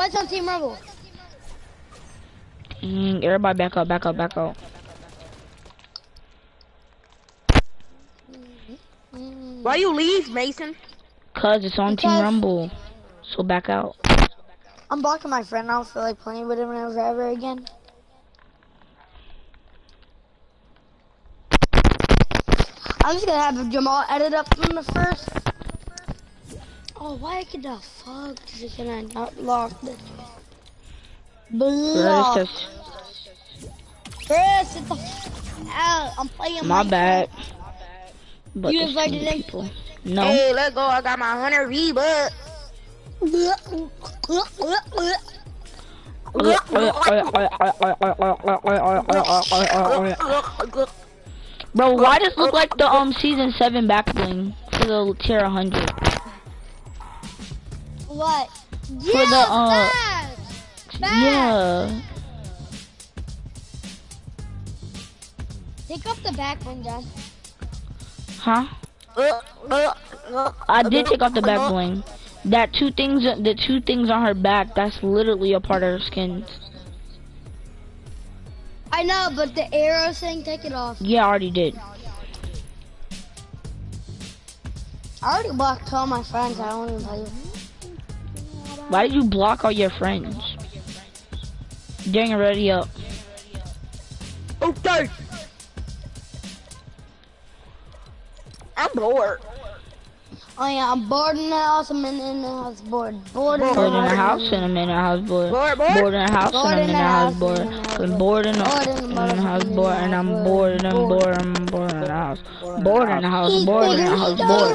why it's on Team Rebel? Everybody back up, back up, back up. Why you leave, Mason? Cause it's on Team Rumble. So back out. I'm blocking my friend. I don't feel like playing with him ever again. I'm just gonna have Jamal edit up from the first. Oh, why could the fuck can I not lock this? Block. Chris, get the f out. I'm playing my bad. But you invited him? People. No. Hey, let's go. I got my 100 V-Bucks. Bro, why does it look like the season 7 back bling for the tier 100? What? For the yeah. Take off the back bling, John. Huh? I did take off the back bling. The two things on her back, that's literally a part of her skin. I know, but the arrow thing, take it off. Yeah, I already did. I already blocked all my friends. I don't even play with them. Why did you block all your friends? Getting ready up. Okay. I'm bored. Oh yeah, I'm bored in the house. I'm in the house. Bored in the house, and I'm in the house. Bored in the house, and I'm in the house. Bored in the house. Bored, and I'm bored, and I'm bored. I'm bored in the house. Bored in the house. Bored in the house. Bored.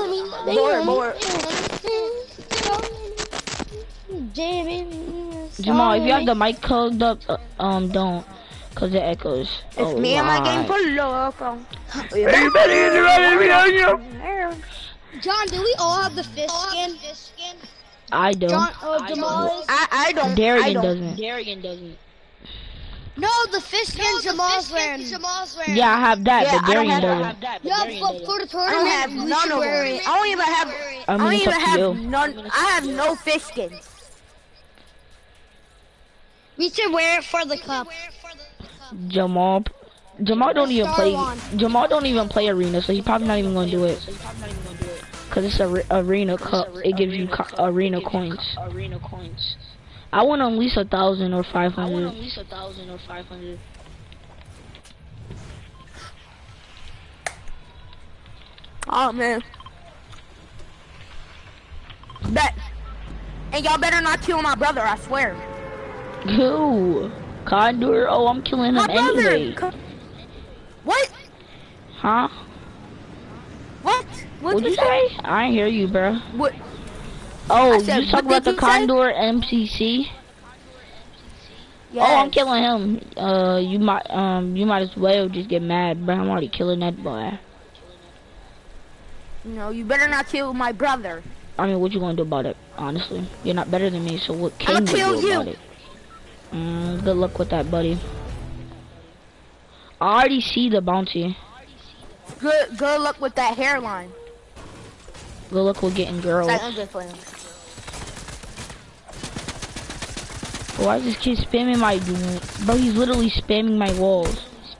Jamal, if you have the mic plugged up, don't, cause it echoes. It's me and my game for local. John, do we all have the fish skin? I don't. John, Jamal is? I don't. Darian doesn't. No, the fish skin Jamal's wearing. Yeah, I have that, but Darian doesn't. Yeah, for the tournament, I don't have none of them. I don't even have. I don't even have none. I have no fish skins. We should wear it for the cup. Jamal don't even play. Jamal don't even play arena, so he's probably not even gonna do it. Cause it's a arena cup. It gives you arena coins. I want at least 1,000 or 500. Oh man. Bet. And y'all better not kill my brother, I swear. Who? Condor? Oh, I'm killing him anyway. What? Huh? What'd you say? I ain't hear you, bro. What? Oh, you talking about the Condor MCC? Yes. Oh, I'm killing him. You might as well just get mad, bro. I'm already killing that boy. No, you better not kill my brother. I mean, what you gonna do about it? Honestly, you're not better than me, so what can you do about it? Good luck with that, buddy. I already see the bounty. Good luck with that hairline. Good luck with getting girls. I'm just playing. Why is this kid spamming my... Bro, he's literally spamming my walls.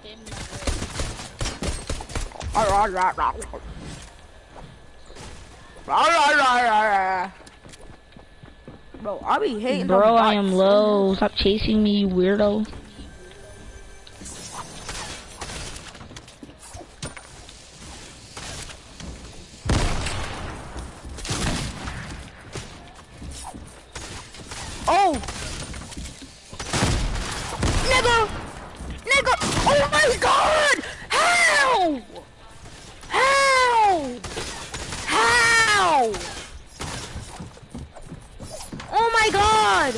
Bro, I be hating. Bro, I am low. Stop chasing me, you weirdo. Oh! Nigga! Oh my god! How? Oh my god!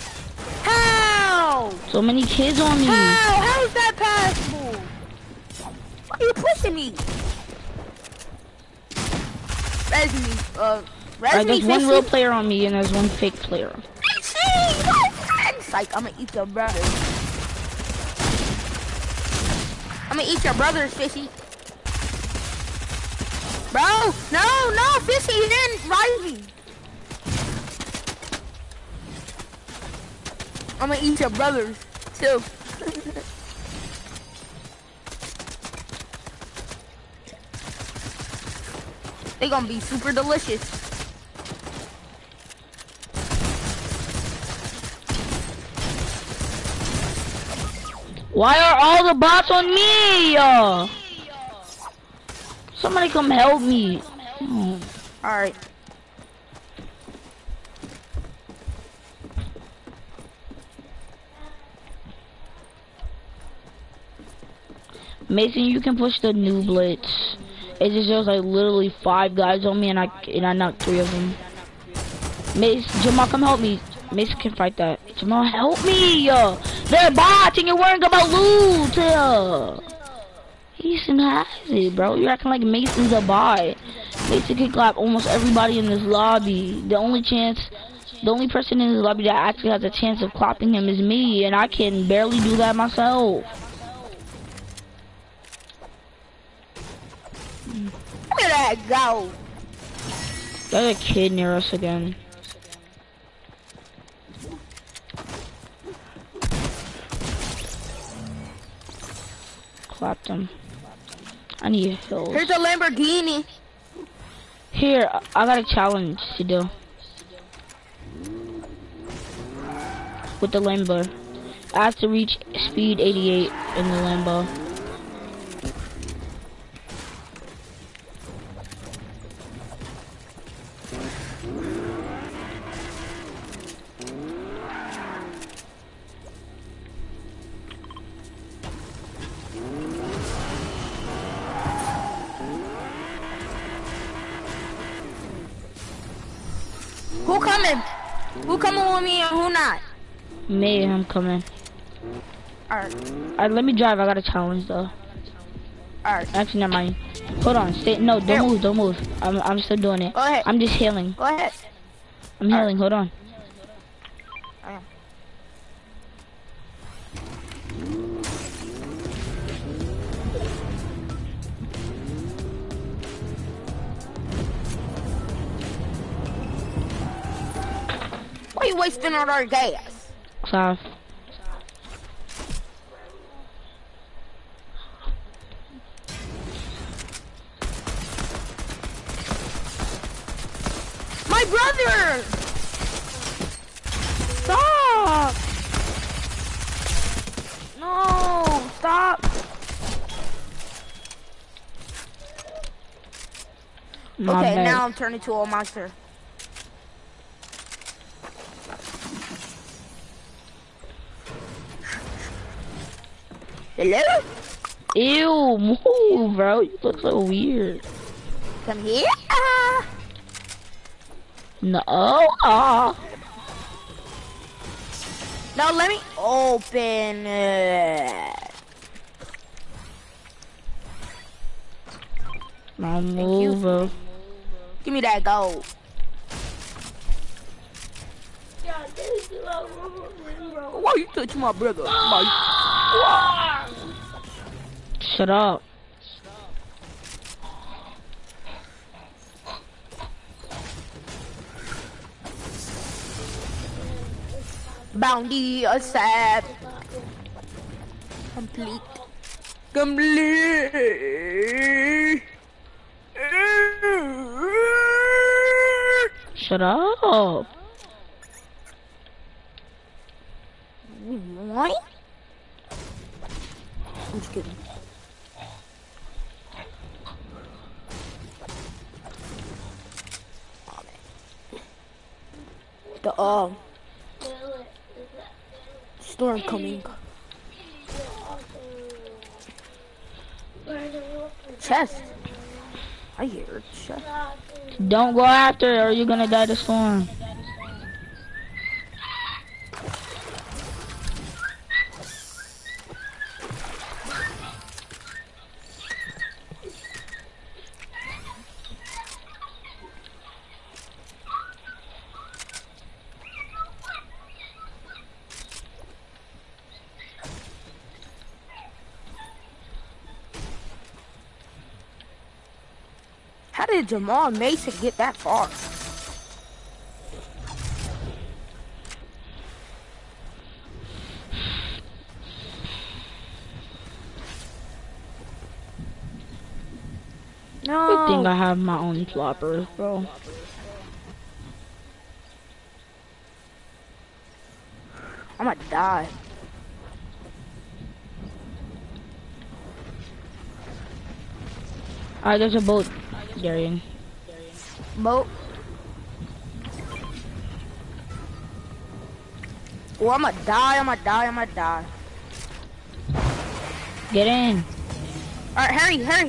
How? So many kids on me. How is that possible? Why are you pushing me? Alright, there's one real player on me and there's one fake player. Like, I'm gonna eat your brother. I'm gonna eat your brothers, Fishy. Bro, no, Fishy, you didn't ride me. I'm gonna eat your brothers too. They gonna be super delicious. Why are all the bots on me? Somebody come help me. Alright. Mason, you can push the new blitz. It just shows like literally 5 guys on me, and I knocked 3 of them. Mason, Jamal, come help me. Mason can fight that. Jamal, help me. They're bots, and you're worrying about loot. Mason has it, bro. You're acting like Mason's a bot. Mason can clap almost everybody in this lobby. The only person in this lobby that actually has a chance of clapping him is me, and I can barely do that myself. Where did that go? There's a kid near us again. Clapped him. I need hills. Here's a Lamborghini. Here, I got a challenge to do. With the Lambo. I have to reach speed 88 in the Lambo. Who coming? Who coming with me and who not? Me, I'm coming. Alright. Let me drive. I got a challenge though. Alright. Actually, never mind. Hold on. Stay. No, don't move. I'm still doing it. Go ahead. I'm just healing. Go ahead. I'm healing. Hold on. Why you wasting all our gas? South. My brother! Stop! No! Stop! Okay, now I'm turning to a monster. Hello? Ew, move, bro. You look so weird. Come here. No. No, let me open it. Now move, bro. Give me that gold. Why you touch my brother? Shut up. Bounty accept. Complete. Shut up. What? I'm just kidding. The storm coming. Chest. I hear a chest. Don't go after it or you're gonna die the storm. How did Jamal Mason get that far? Good thing I have my own ploppers, bro. I'm gonna die. Alright, there's a boat, Darian. Boat. Oh, I'm gonna die. Get in. Alright, hurry.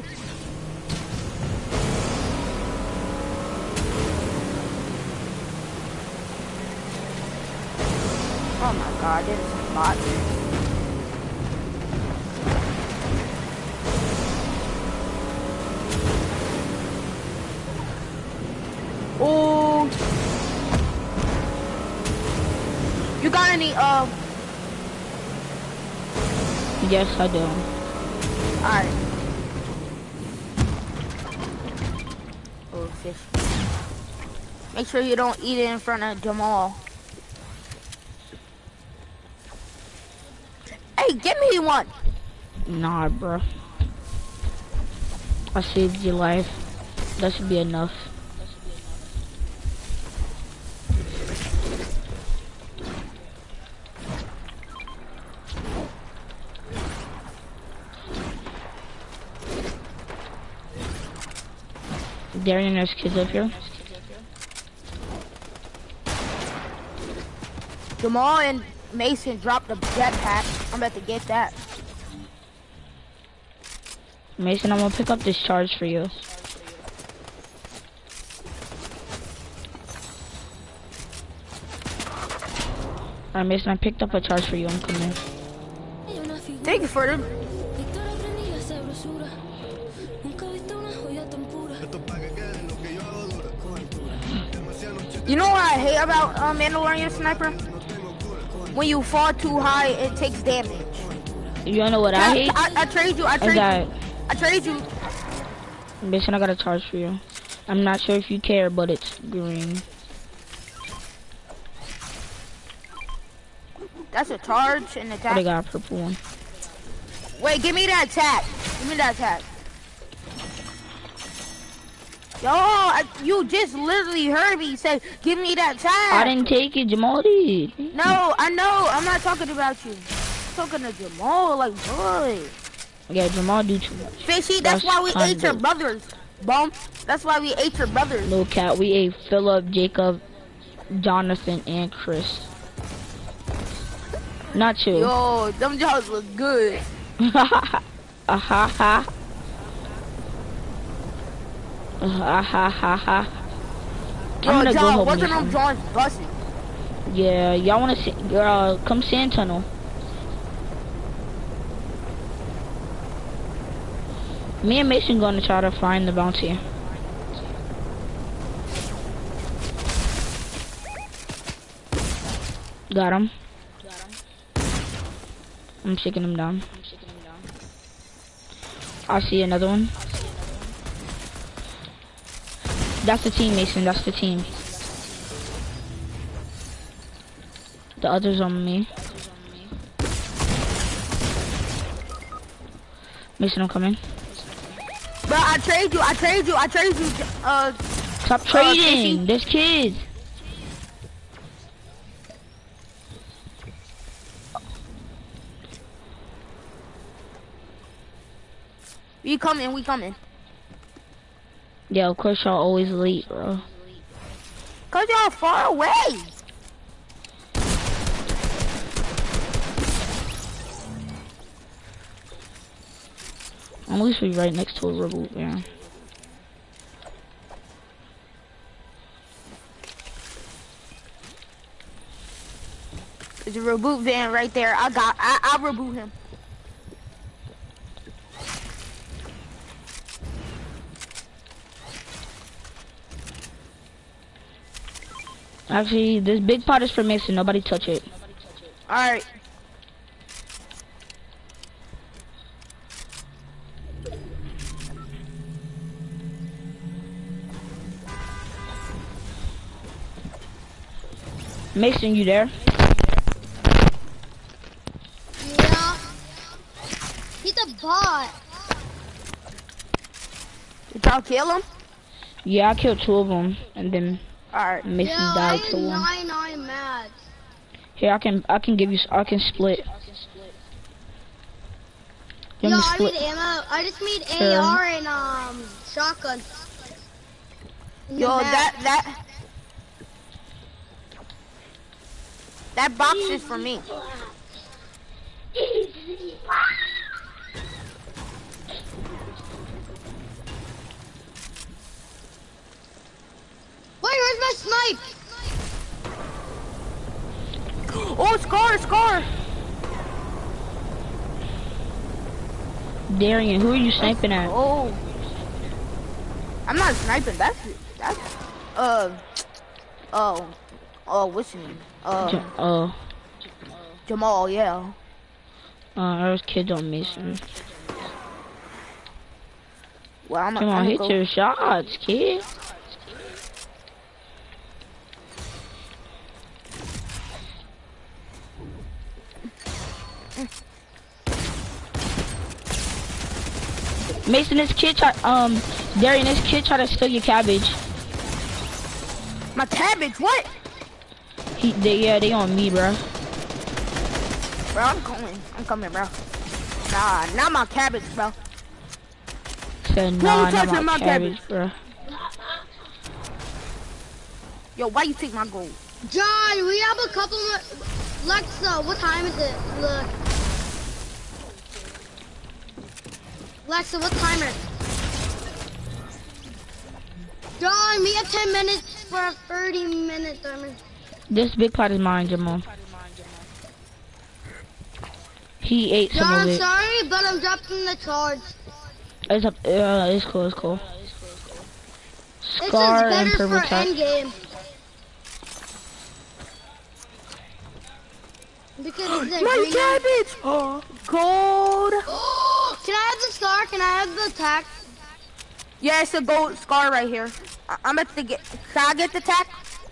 Oh my god, this is a bot. Oh. You got any, Yes, I do. Alright. Oh, fish. Make sure you don't eat it in front of Jamal. Hey, give me one. Nah, bro. I saved your life. That should be enough. Darian, there's kids up here. Jamal and Mason dropped a jetpack. I'm about to get that. Mason, I'm gonna pick up this charge for you. Alright, Mason, I picked up a charge for you. I'm coming. Thank you for them. You know what I hate about Mandalorian Sniper? When you fall too high, it takes damage. You know what I hate? I trade you. I trade you. Mason, I got a charge for you. I'm not sure if you care, but it's green. That's a charge and attack. Oh, they got a purple one. Wait, give me that attack. Give me that attack. Yo, you just literally heard me say, give me that attack. I didn't take it, Jamal did. No, I know. I'm not talking about you. I'm talking to Jamal, like, boy. Yeah, Jamal do too much. Fishy, that's why we ate your brothers. Bum. That's why we ate your brothers. No cat, we ate Philip, Jacob, Jonathan, and Chris. Not you. Yo, them jobs look good. Ha ha. I'm gonna go help wasn't on John's buses. Yeah, y'all wanna see? Girl, come sand tunnel. Me and Mason gonna try to find the bounty. Got him. I'm shaking him down. I see another one. That's the team, Mason. That's the team. The others on me. Mason, I'm coming. Bro, I trade you. Stop trading. There's kids. We coming. Yeah, of course y'all always late, bro. Cause y'all far away. At least we right next to a reboot van. There's a reboot van right there. I'll reboot him. Actually, this big pot is for Mason. Nobody touch it. Alright. Mason, you there? Yeah. He's a bot. You try y'all kill him? Yeah, I killed 2 of them, and then Alright. Mason died to 1. I'm mad. Here, I can give you. I can split. Yo, I need ammo. I just need AR and shotgun. Yo, that box is for me. Wait, where's my snipe? Oh, scar! Darian, who are you sniping at? Oh, I'm not sniping. That's what's his name? Jamal. Yeah. There's kids on Mason. Well, Come on, hit your shots, kid. Mason, this kid Darian, this kid tried to steal your cabbage. My cabbage? What? They on me, bro. Bro, I'm coming, bro. Nah, not my cabbage, bro. Said nah, not my cabbage, bro. Yo, why you take my gold? John, we have a couple more. Lexa, what time is it? Look. Lexa, what timer? John, we have 10 minutes for a 30-minute timer. This big pot is mine, Jamal. He ate some of it. John, sorry, but I'm dropping the charge. It's cool, it's cool. Scar and purple tech. Because my cabbage! Oh, gold! Can I have the scar? Can I have the tack? Yeah, it's a gold scar right here. I'm about to get. Can I get the tack?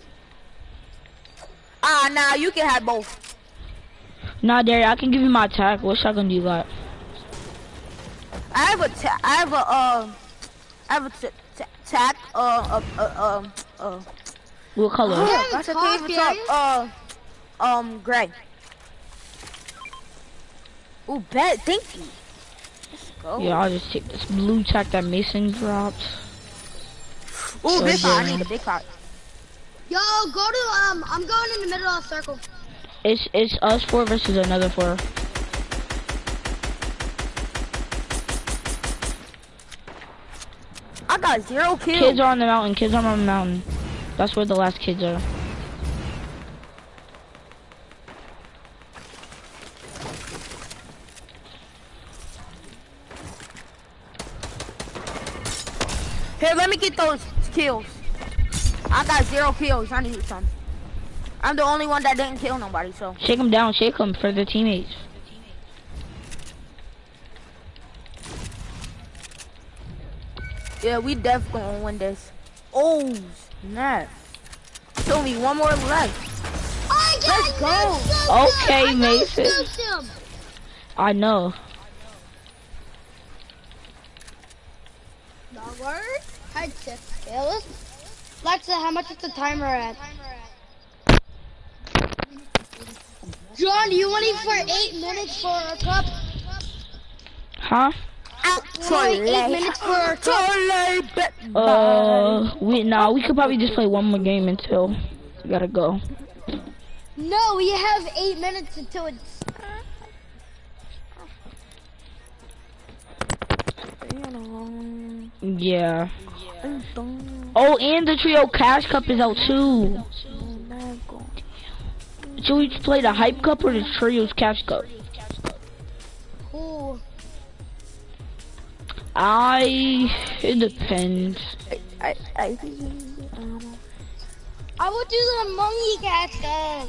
Nah, you can have both. Nah, Darian, I can give you my tack. What shotgun do you got? I have a tack. What color? That's a favorite gray. Ooh, bet. Thank you. Let's go. Yeah, I'll just take this blue tack that Mason dropped. Ooh, big pot. I need a big pot. Yo, go to I'm going in the middle of the circle. It's us 4 versus another 4. I got 0 kills. Kids are on the mountain. That's where the last kids are. Here, let me get those kills. I got 0 kills. I need some. I'm the only one that didn't kill nobody, so. Shake them down, shake them for the teammates. Yeah, we definitely gonna win this. Oh, snap. It's only 1 more left. Let's go. Okay, Mason. I know. Dog word? Hide 6 kills. Lexa, how much is the timer at? John, do you want it for 8 minutes for a cup? Huh? Wait, 8 minutes for a cup? We could probably just play 1 more game until we gotta go. No, we have 8 minutes until it's. Yeah. Oh, and the trio cash cup is out too. Should we play the hype cup or the trio's cash cup? Ooh. It depends. I would do the monkey cash cup.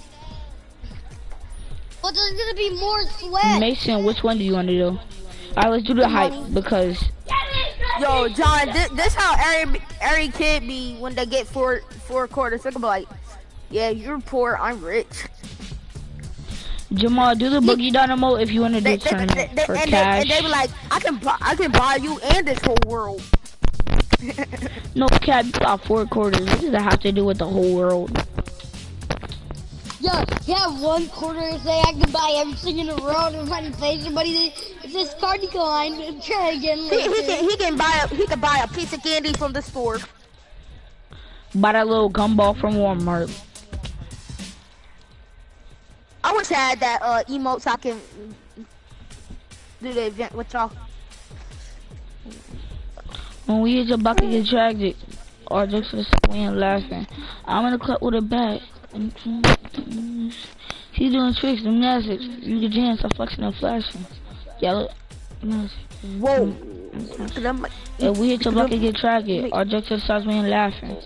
But there's gonna be more sweat. Mason, which one do you want to do? Alright, let's do the hype because. Yo, John, this how every kid be when they get four quarters. They're gonna be like, yeah, you're poor, I'm rich. Jamal, do the boogie dynamo if you want to do tournament for cash. And they be like, I can buy you and this whole world. No cap, you got 4 quarters. What does that have to do with the whole world? Yeah, you have 1 quarter and say I can buy everything in the world and find pay somebody. It's this card decline and try again later. He can buy a piece of candy from the store. Buy that little gumball from Walmart. I wish I had that emote so I can do the event with y'all. When we hit your bucket, get tragic. Or just for the we ain't laughing. I'm in the club with a bat. He's doing tricks, gymnastics. You can dance, I'm flexing and flashing. Yeah, whoa. If we hit your bucket, get tragic. Or just for the we ain't laughing.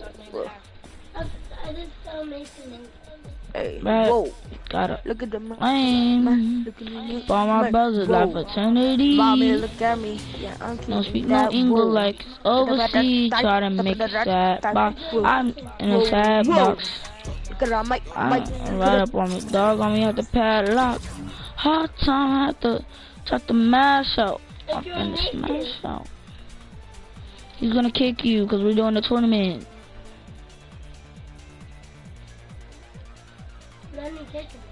Hey, right. Whoa. Got it. Look at the lame. For my brothers, life eternity. Mommy, look at me. Yeah, don't speak no English like overseas. Try to make a sad box. I'm in a sad box. I'm right up on me. Dog on me at the padlock. Hard time, I have to try to mash out. I'm finna smash out. He's gonna kick you because we're doing the tournament. Let me kick him.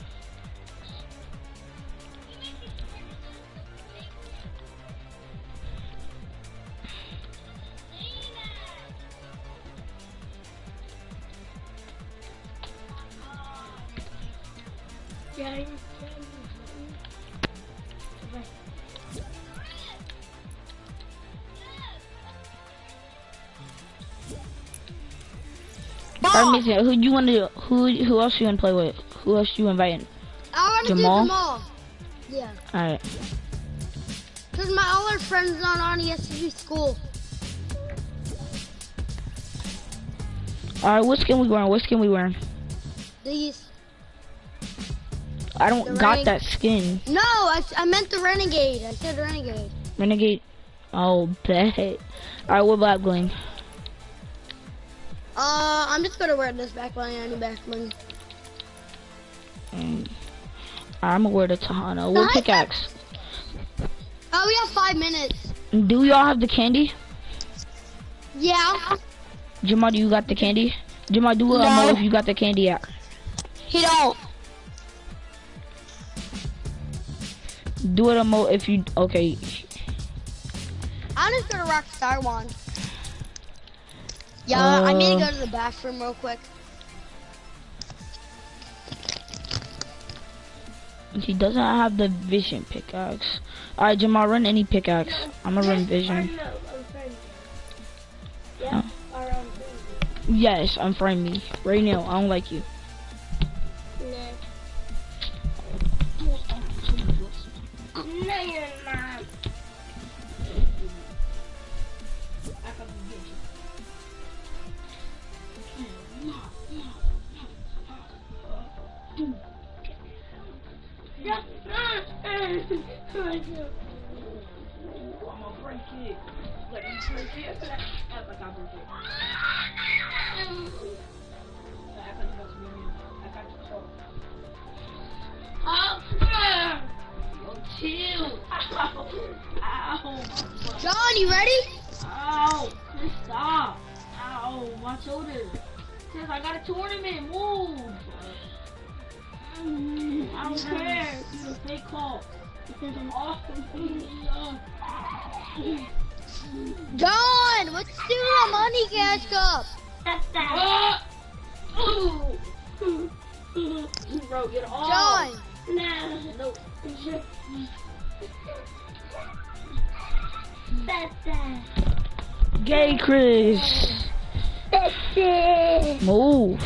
Who you want to? Who else you want to play with? Who else you inviting? I want to do Jamal. Yeah. All right. Cause my other friend's not on. He has to do school. All right. What skin we wearing? What skin we wearing? These. I don't got that skin. No, I meant the renegade. I said renegade. Renegade. Oh, bet. All right. What black bling? I'm just gonna wear this backline. I need backline. I'm gonna wear the Tahana. What pickaxe? Oh, we have 5 minutes. Do y'all have the candy? Yeah. Jamal, do you got the candy? Jamal, do a no. If you got the candy out. He don't. Do it a mo if you okay. I'm just gonna rock Star Wand. Yeah, I need to go to the bathroom real quick. He doesn't have the vision pickaxe. Alright, Jamal, run any pickaxe. I'm gonna run vision. Yeah, yes, unfriend me. Right now, I don't like you. No, you're not. John, you ready? Ow, stop. Ow, my shoulder. Says I got a tournament, move. I don't care. It's a fake call. Because I'm awesome. John, let's do the money cash cup. Bro, get off. John. No. Gay Chris. Move.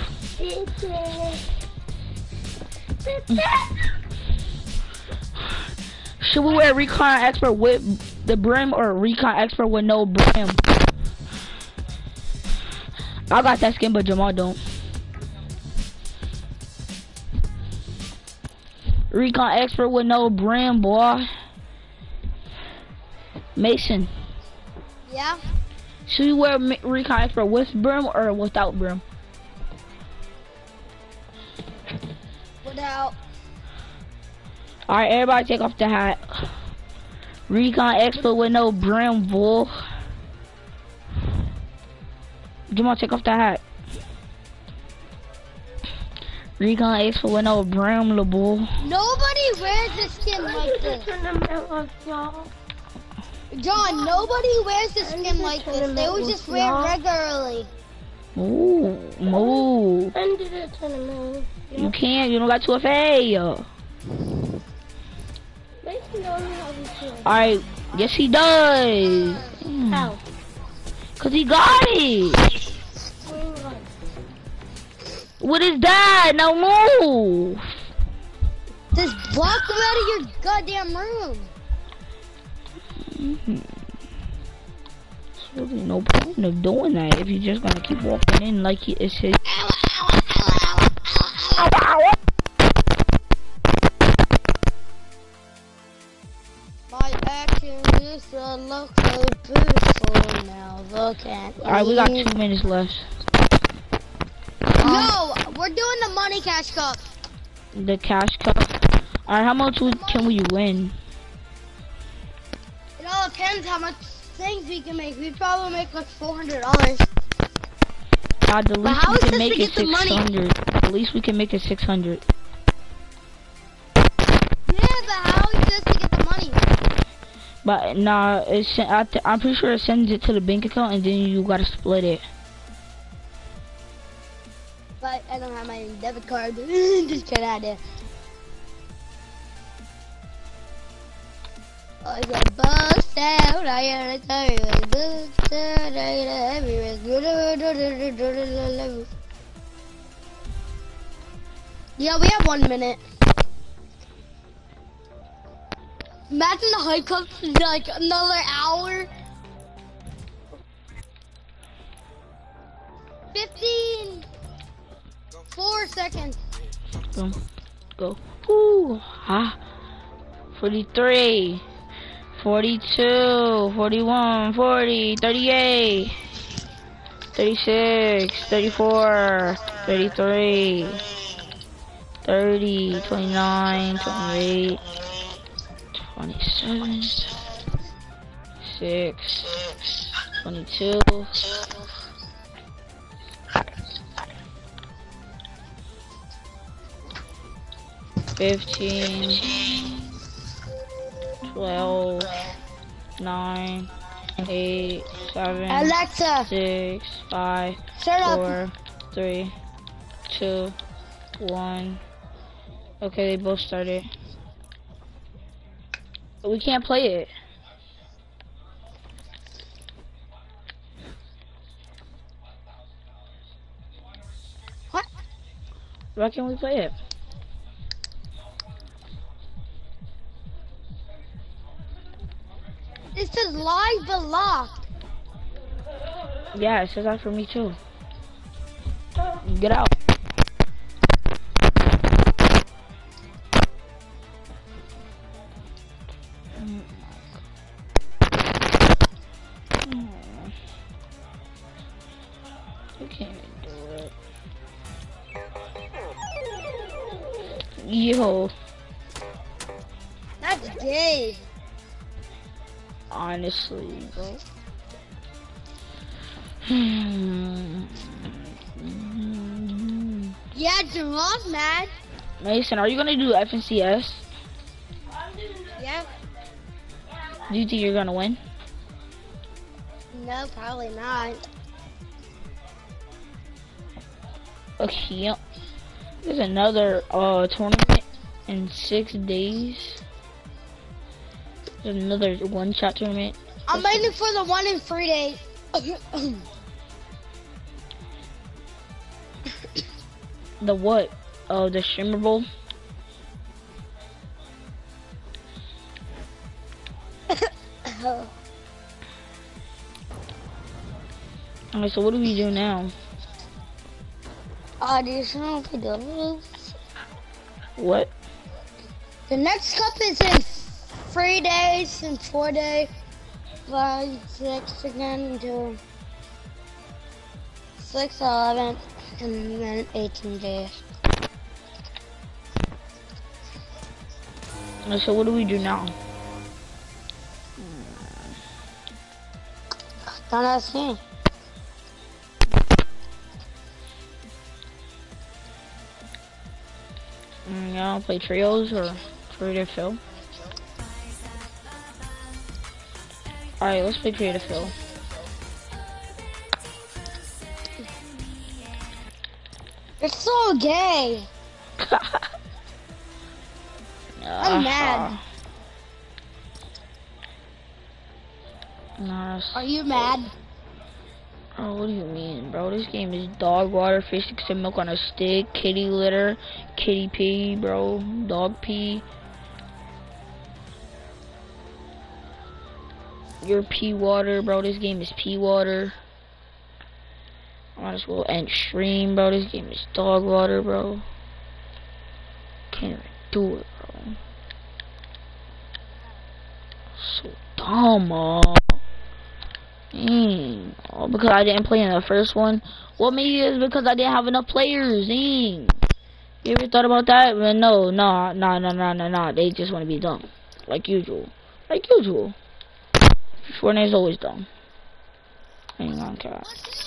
Should we wear recon expert with the brim or recon expert with no brim? I got that skin, but Jamal don't. Recon expert with no brim, boy. Mason. Yeah? Should we wear recon expert with brim or without brim? Without. Alright, everybody take off the hat. Recon expert with no brim, boy. Jamal, take off that hat. Recon X for when I was brown, little boy. Nobody wears this skin like this. John, nobody wears this skin like this. They would just wear it regularly. Move. You can't, you don't got 2FA. Alright, yes he does. How? Cause he got it. What is that? No move. Just block him out of your goddamn room. There's really no point of doing that if you're just gonna keep walking in like it's his. My actions used to look so beautiful now. Look at me. Alright, we got 2 minutes left. No, we're doing the money cash cup. The cash cup. Alright, how much can we win? It all depends how much things we can make. We probably make like $400. The least we can make is 600. The least we can make is 600. Yeah, but how is this to get the money? But nah, I'm pretty sure it sends it to the bank account and then you gotta split it. But I don't have my debit card. Just get out of there. I got bust out. I gotta tell you, I bust out. I got everywhere. Yeah, we have 1 minute. Imagine the high club is like another hour. 15. 4 seconds. Go. Ooh. Ha. 43. 42. 41. 40. 38. 36. 34. 33. 30. 29. 28. 27. 6. 22. 15, 12, 9, 8, 7, Alexa, 6, 5, shut 4, up. 3, 2, 1. Okay, they both started. But we can't play it. What? Why can't we play it? It says live but locked. Yeah, it says that for me too. Get out. You can't even do it. Yo. That's gay. Honestly, bro. Yeah, Jamal's mad. Mason, are you gonna do FNCS? Yeah. Do you think you're gonna win? No, probably not. Okay, yep. There's another tournament in 6 days. There's another one-shot tournament. I'm waiting for the one in 3 days. The what? Oh, the Streamer Bowl? Alright, so what do we do now? Audition for the lose. What? The next cup is in 3 days and 4 days. 5, 6 again until 6, 11, and then 18 days. Alright, so what do we do now? Don't ask me. now? Play trios or creative fill? Alright, let's play creative fill. You're so gay. I'm mad. Nice. Are you mad? Oh, what do you mean, bro? This game is dog water, fish sticks and milk on a stick, kitty litter, kitty pee, bro, dog pee. Your pee water, bro. This game is pee water. Might as well end stream, bro. This game is dog water, bro. Can't even do it, bro. So dumb, Oh, because I didn't play in the first one. Well, maybe it's because I didn't have enough players. You ever thought about that? But no. They just want to be dumb, like usual. Fortnite is always dumb. Hang on, cat.